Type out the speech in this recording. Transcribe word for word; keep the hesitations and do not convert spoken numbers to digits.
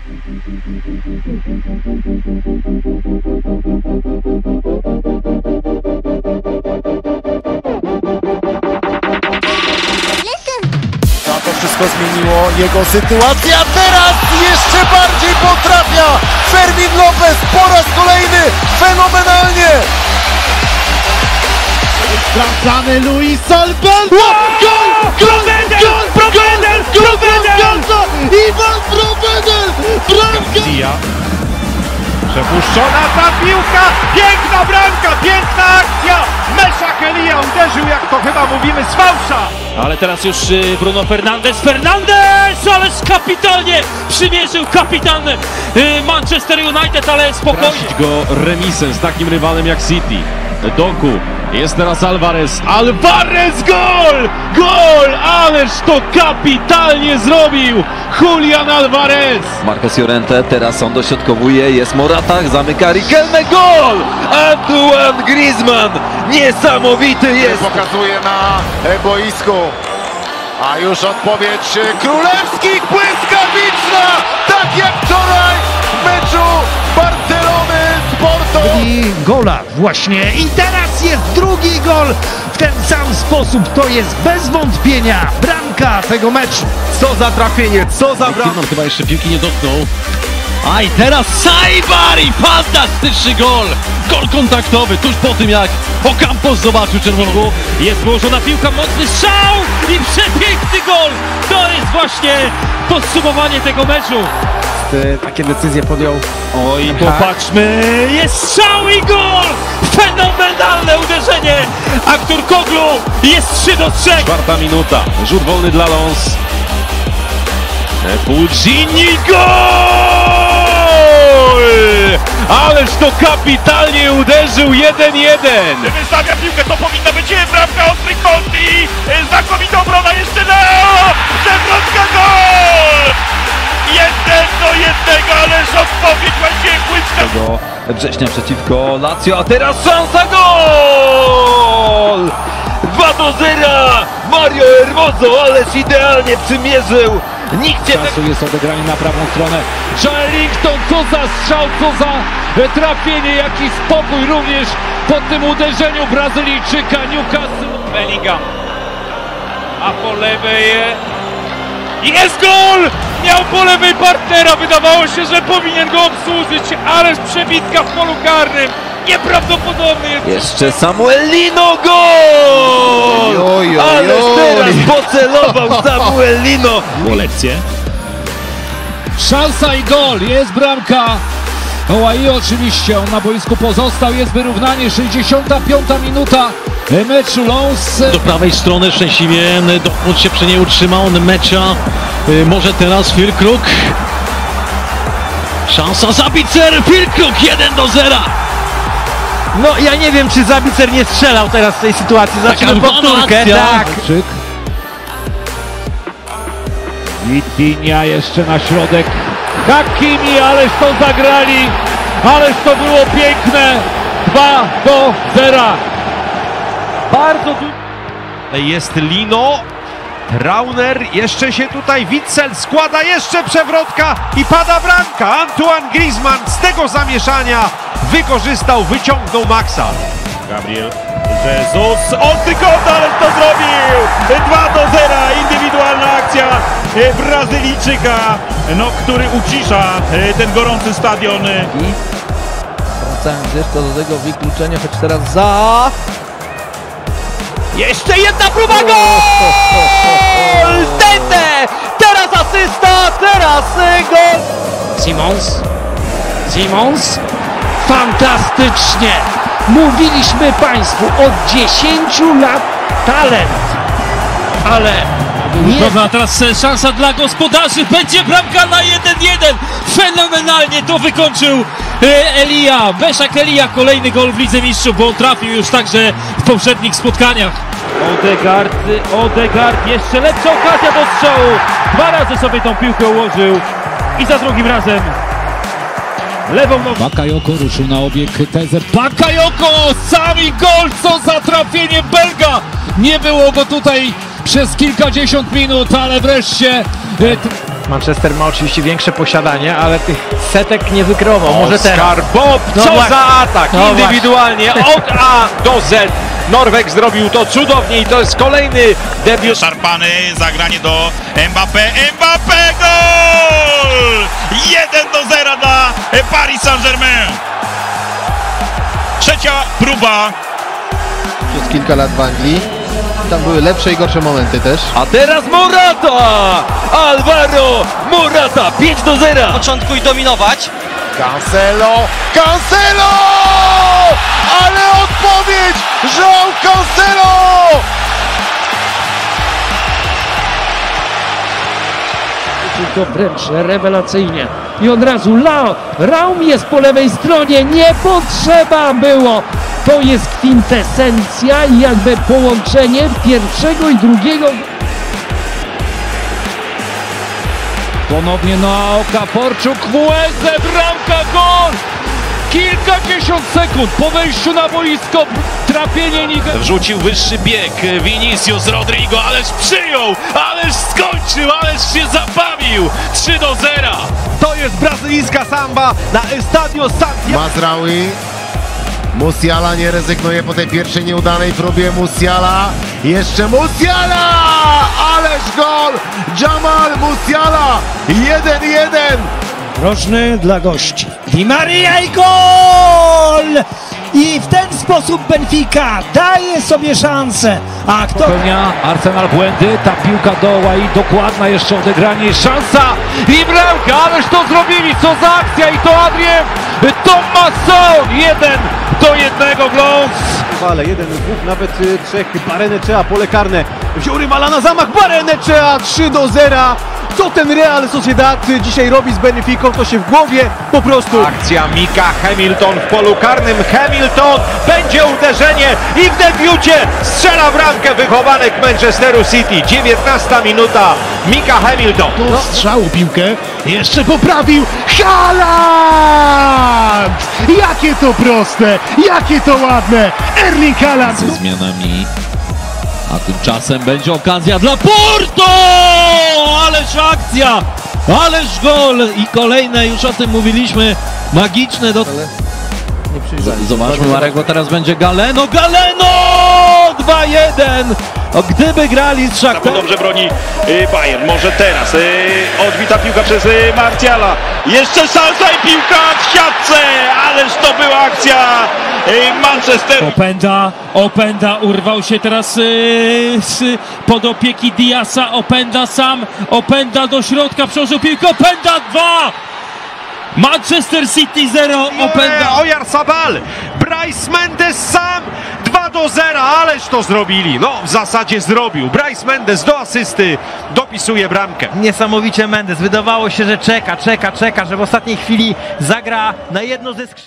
To wszystko zmieniło jego sytuacja, teraz jeszcze bardziej potrafia Fermin Lopez po raz kolejny fenomenalnie. Sprawdzany Luis Solbel! Gol! Gol! Gol! Provedel! Provedel! Iwan Provedel! Bramka! Przepuszczona ta piłka! Piękna bramka! Piękna akcja! Meszak Elia uderzył, jak to chyba mówimy, z fałsza! Ale teraz już Bruno Fernandes, Fernandes! Ależ kapitalnie przymierzył kapitan Manchester United, ale spokojnie. Prosić go remisem z takim rywalem jak City. Doku, jest teraz Alvarez, Alvarez, gol! Gol! Ależ to kapitalnie zrobił Julian Alvarez! Marcos Llorente, teraz on dośrodkowuje, jest Morata, zamyka Riquelme, gol! Antoine Griezmann, niesamowity jest! Pokazuje na boisku, a już odpowiedź królewskich, błyskawiczna, tak jak wczoraj w meczu Barcelony z Porto. I gola właśnie i teraz jest drugi gol w ten sam sposób, to jest bez wątpienia bramka tego meczu. Co za trafienie, co za bramka. Kielman chyba jeszcze piłki nie dotknął. A i teraz Sajbar i fantastyczny gol! Gol kontaktowy tuż po tym, jak Ocampos zobaczył czerwoną. Jest położona piłka, mocny strzał i przepiękny gol! To jest właśnie podsumowanie tego meczu. Takie decyzje podjął. Oj, popatrzmy, jest strzał i gol! Fenomenalne uderzenie! Artur Koglu jest trzy do trzech. Czwarta minuta, rzut wolny dla Lons. Pulcini, gol! Ależ to kapitalnie uderzył, jeden jeden. Wystawia piłkę, to powinna być bramka od Ricoldi! Znakomita obrona, jeszcze Leo! Przewrotka, gol! Jeden do jednego, ależ odpowiedź właśnie błyska! Września przeciwko Lazio, a teraz szansa, gol! dwa do zera! Mario Hermoso, ależ idealnie przymierzył! Nikt nie... Czasu jest odegranie na prawą stronę. Joelinton, co za strzał, co za trafienie, jaki spokój również po tym uderzeniu Brazylijczyka Newcastle. Bellingham. A po lewej jest gol! Miał po lewej partnera, wydawało się, że powinien go obsłużyć, ależ przebitka w polu karnym. Nieprawdopodobny jest. Jeszcze Samuel Lino, gol! Oj, oj, Ależ oj. teraz pocelował Samuel Lino! Lekcje. Szansa i gol, jest bramka. Ołai oczywiście, on na boisku pozostał, jest wyrównanie, sześćdziesiąta piąta minuta meczu. Lons Do prawej strony szczęśliwie Dortmund się przy niej utrzymał. Mecza może teraz Füllkrug. Szansa Zabicer, Füllkrug jeden do zera. No ja nie wiem, czy Zabicer nie strzelał teraz w tej sytuacji. Zobaczymy powtórkę. Tak. Vitinha jeszcze na środek. Hakimi, ależ to zagrali, ależ to było piękne. dwa do zera. Bardzo du... Jest Lino, Trauner, jeszcze się tutaj Witzel składa, jeszcze przewrotka i pada bramka. Antoine Griezmann z tego zamieszania wykorzystał, wyciągnął Maxa. Gabriel Jesus, on tylko ale to zrobił! dwa do zera, indywidualna akcja Brazylijczyka, no, który ucisza ten gorący stadion. Wracając jeszcze do tego wykluczenia, choć teraz za... Jeszcze jedna próba, gol! Tete! Teraz asysta, teraz gol! Simons. Simons. Fantastycznie. Mówiliśmy Państwu od dziesięciu lat talent. Ale nie... Dobra, a teraz szansa dla gospodarzy, będzie bramka na jeden jeden. Fenomenalnie to wykończył Elia, Meszak Elia, kolejny gol w Lidze Mistrzów, bo on trafił już także w poprzednich spotkaniach. Odegaard, Odegaard, jeszcze lepsza okazja do strzału. Dwa razy sobie tą piłkę ułożył i za drugim razem lewą nogą. Bakayoko ruszył na obieg tezę. Bakayoko! Sami gol! Co za trafienie Belga! Nie było go tutaj przez kilkadziesiąt minut, ale wreszcie... Manchester ma oczywiście większe posiadanie, ale tych setek nie wykrował. Może teraz. Oskar Bob, No co właśnie. za atak! No Indywidualnie od A do Z. Norweg zrobił to cudownie i to jest kolejny debiut. Szarpany, zagranie do Mbappé, Mbappé, gol! jeden do zera dla Paris Saint-Germain. Trzecia próba. Przez kilka lat w Anglii. Tam były lepsze i gorsze momenty też. A teraz Morata! Alvaro Morata, pięć do zera! Na początku i dominować. Cancelo! Cancelo! Ale odpowiedź! João Cancelo! To wręcz rewelacyjnie. I od razu Lao, Raum jest po lewej stronie, nie potrzeba było. To jest kwintesencja i jakby połączenie pierwszego i drugiego. Ponownie na oka Porczuk, Mueze, bramka, gol! Kilkadziesiąt sekund po wejściu na boisko, trafienie Niger. Wrzucił wyższy bieg Vinicius Rodrigo, ależ przyjął, ależ skończył, ależ się zabawił. trzy do zera. To jest brazylijska samba na Estadio Santiago. Mazraoui. Musiala nie rezygnuje po tej pierwszej nieudanej próbie. Musiala. Jeszcze Musiala! Ależ gol! Jamal Musiala! jeden jeden. Roczny dla gości. Di Maria i gol! I w ten sposób Benfica daje sobie szansę. A kto... Popełnia Arsenal błędy, ta piłka doła i dokładna jeszcze odegranie, szansa i bramka, ależ to zrobili, co za akcja i to Adrien Thomasson, jeden do jednego Glons. Ale jeden, dwóch, nawet y, trzech, Barrenechea, pole karne, wziął rywala na zamach, Barrenechea, trzy do zera. Co ten Real Sociedad dzisiaj robi z Benficą, to się w głowie po prostu... Akcja Mika Hamilton w polu karnym. Hamilton, będzie uderzenie i w debiucie strzela bramkę wychowanek Manchesteru City. dziewiętnasta minuta. Mika Hamilton. No. Strzału piłkę. Jeszcze poprawił. Haaland! Jakie to proste! Jakie to ładne! Erling Haaland! Ze zmianami. A tymczasem będzie okazja dla Porto! Ależ akcja! Ależ gol! I kolejne, już o tym mówiliśmy, magiczne do... Z- Zobaczmy Marek, bo teraz będzie Galeno, Galeno! dwa jeden! O, gdyby grali z Shakhtar... Dobrze broni y, Bayern, może teraz. Y, odbita piłka przez y, Martiala. Jeszcze szansa i piłka w siatce, ależ to była akcja y, Manchesteru. Openda, Openda urwał się teraz yy, z, pod opieki Diasa, Openda sam, Openda do środka, przełożył piłkę, Openda dwa! Manchester City zero, Openda... Oyarzabal, Bryce Mendes sam, dwa do zera, ależ to zrobili. No, w zasadzie zrobił. Bryce Mendes do asysty dopisuje bramkę. Niesamowicie Mendes. Wydawało się, że czeka, czeka, czeka, że w ostatniej chwili zagra na jedno ze skrzydeł.